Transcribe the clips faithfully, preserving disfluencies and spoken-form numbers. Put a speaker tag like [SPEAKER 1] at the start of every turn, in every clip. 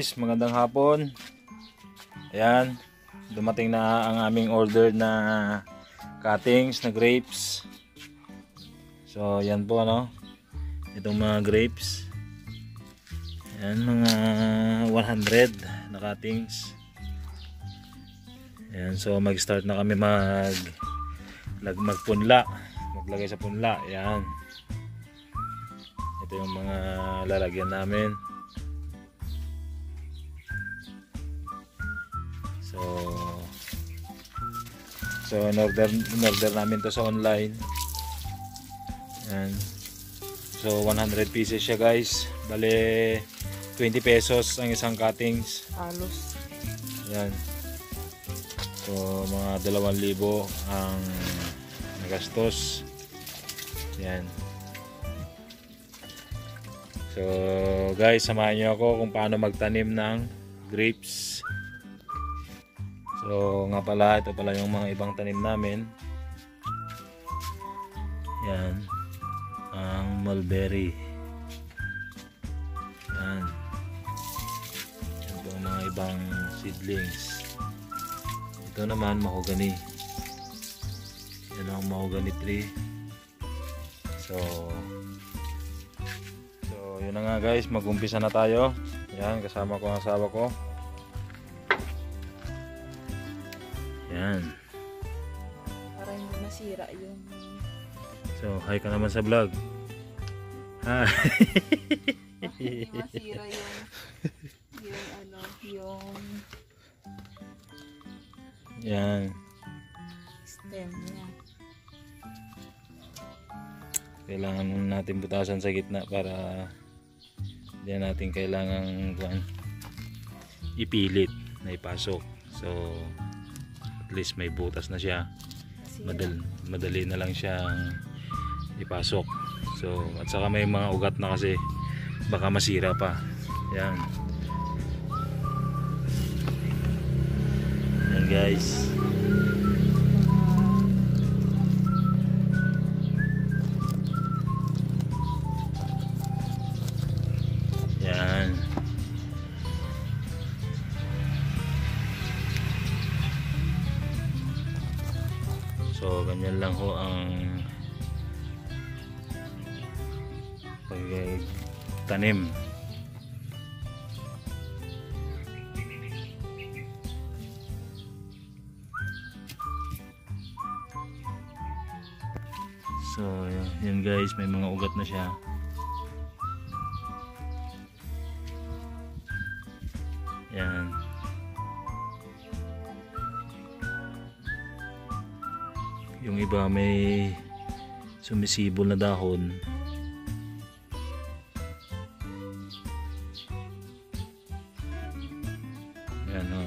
[SPEAKER 1] guys, magandang hapon. Ayan, dumating na ang aming order na cuttings na grapes. So yan po ano, itong mga grapes. Ayan, mga one hundred na cuttings. Ayan, so mag start na kami mag magpunla, maglagay sa punla. Ayan, ito yung mga lalagyan namin. So, so in order, in order namin to sa online. Ayan. So one hundred pieces siya guys. Bale twenty pesos ang isang cuttings.
[SPEAKER 2] Halos.
[SPEAKER 1] Ayan. So mga dalawang libo ang nagastos. Ayan. So guys, samahan niyo ako kung paano magtanim ng grapes. So nga pala, ito pala yung mga ibang tanim namin. Yan, ang mulberry. Yan, ito ang mga ibang seedlings. Ito naman mahogany. Yan ang mahogany tree. So So yun na nga guys, mag-umpisa na tayo. Yan, kasama ko ang asawa ko. Yan.
[SPEAKER 2] Para hindi masira yung...
[SPEAKER 1] So, hi ka naman sa vlog. Hi.
[SPEAKER 2] Hindi masira yung... yung ano, yung...
[SPEAKER 1] Yan.
[SPEAKER 2] stem niya.
[SPEAKER 1] Kailangan natin butasan sa gitna para hindi natin kailangan ipilit na ipasok. So, at least may butas na siya. Madali, madali na lang siyang ipasok. So at saka may mga ugat na kasi baka masira pa. Yan. Yan guys. Yan. So ganyan lang ho ang pagtanim. So yan guys, may mga ugat na siya. Yan. Yung iba may sumisibol na dahon. Yan o.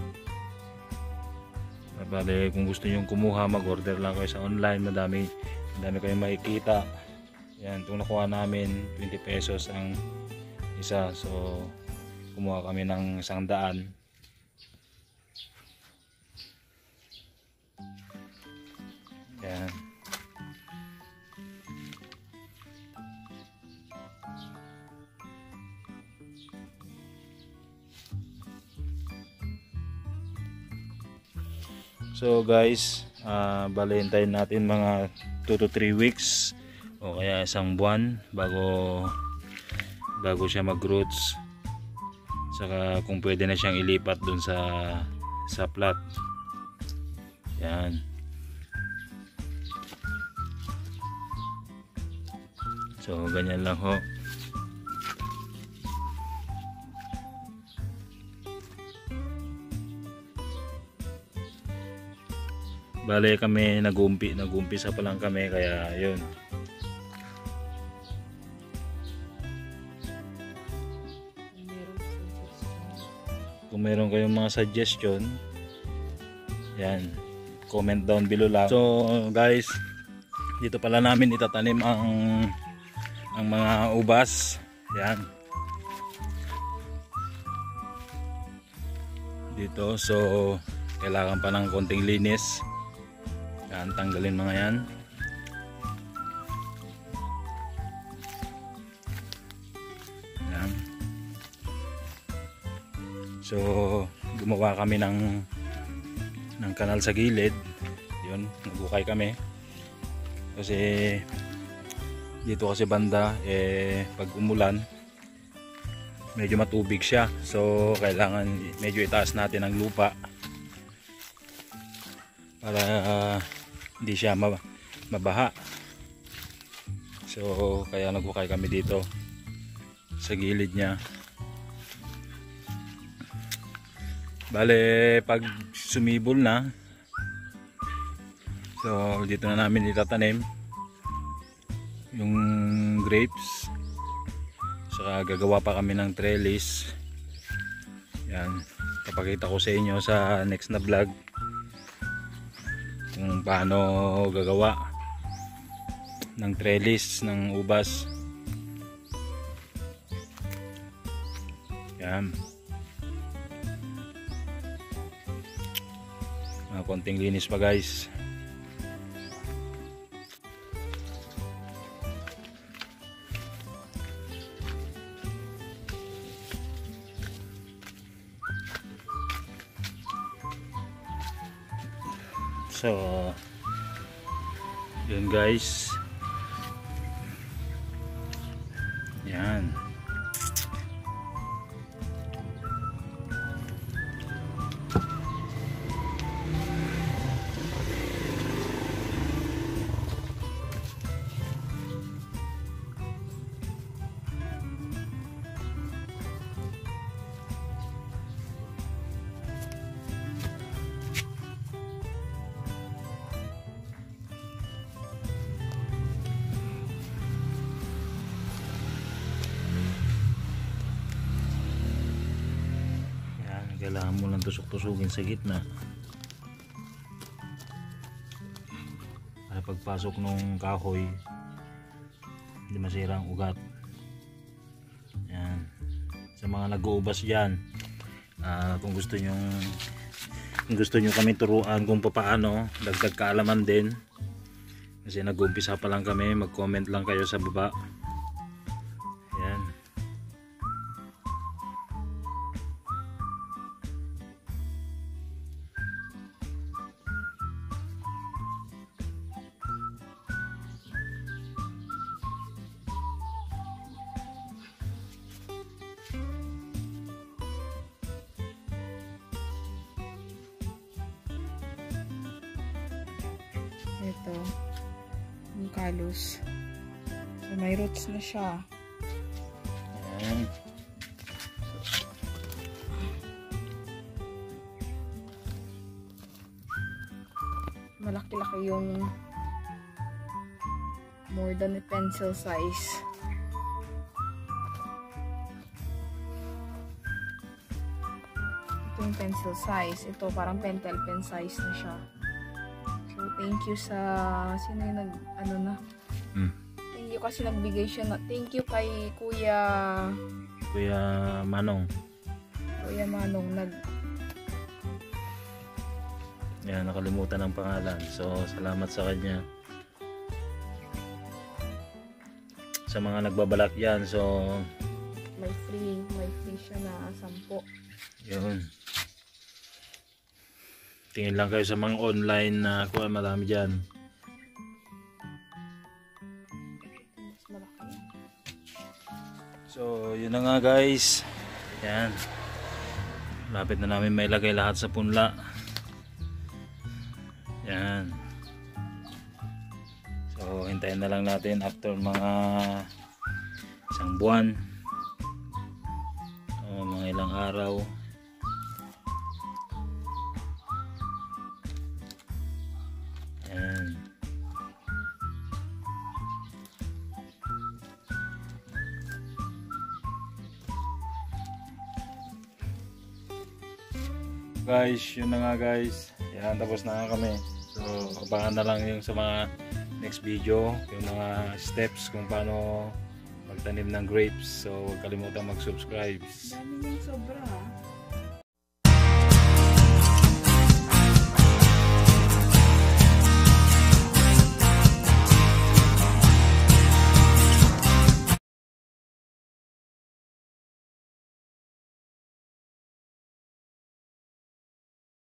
[SPEAKER 1] Bale, kung gusto nyo kumuha, mag-order lang kayo sa online. Madami, madami kayong makikita. Yan, itong nakuha namin twenty pesos ang isa. So kumuha kami ng isang daan. Yan. So guys, uh, balintayin natin mga two to three weeks o kaya isang buwan bago bago siya mag-roots. Saka kung pwede na siyang ilipat dun sa sa plat. Yan. So ganyan lang ho. Bale kami nag-umpi, nag-umpisa pa lang kami kaya yun. Kung meron kayong mga suggestion, yan, comment down below lang. So guys, dito pala namin itatanim ang ang mga ubas. Yan. Dito, so kailangan pa ng konting linis. Yan, tanggalin mga yan. Yan. So gumawa kami ng ng kanal sa gilid. Yun, nagukay kami kasi dito kasi banda eh pag umulan medyo matubig siya, so kailangan medyo itaas natin ang lupa para uh, hindi siya mabaha. So kaya nagukay kami dito sa gilid niya. Bale pag sumibol na, so dito na namin itatanim yung grapes. Saka gagawa pa kami ng trellis. Yan, papakita ko sa inyo sa next na vlog kung paano gagawa ng trellis ng ubas. Yan, mga konting linis pa guys. So yun guys, yan. Kailangan mo lang tusok-tusukin sa gitna para pagpasok ng kahoy hindi masira ang ugat. Yan. Sa mga nag-uubas dyan, uh, kung gusto nyo kung gusto nyo kami turuan kung paano, dagdag kaalaman din kasi nag-uumpisa pa lang kami, mag-comment lang kayo sa baba. Yan.
[SPEAKER 2] Ito, yung kalos. So, may roots na siya.
[SPEAKER 1] Ayan.
[SPEAKER 2] Malaki-laki yung more than a pencil size. Ito yung pencil size. Ito parang pentel pen size na siya. So, thank you sa sino yung nag ano na.
[SPEAKER 1] Hmm.
[SPEAKER 2] Thank you kasi nagbigay siya na. Thank you kay Kuya
[SPEAKER 1] Kuya Manong.
[SPEAKER 2] Kuya Manong nag
[SPEAKER 1] Yan, nakalimutan ang pangalan. So, salamat sa kanya. Sa mga nagbabalak yan, so
[SPEAKER 2] may free, may free siya na sampo.
[SPEAKER 1] yun. Tingin lang kayo sa mga online na kuha, marami dyan.
[SPEAKER 2] Mas malaki.
[SPEAKER 1] So, yun na nga guys. Yan. Lapit na namin mailagay lahat sa punla. Yan. So, hintayin na lang natin after mga isang buwan. O, mga ilang araw. Yan. Guys, yun na nga guys. Yan, tapos na nga kami. So, abangan na lang yung sa mga next video, yung mga steps kung paano magtanim ng grapes. So, huwag kalimutan mag-subscribe.
[SPEAKER 2] Dami niyang sobra.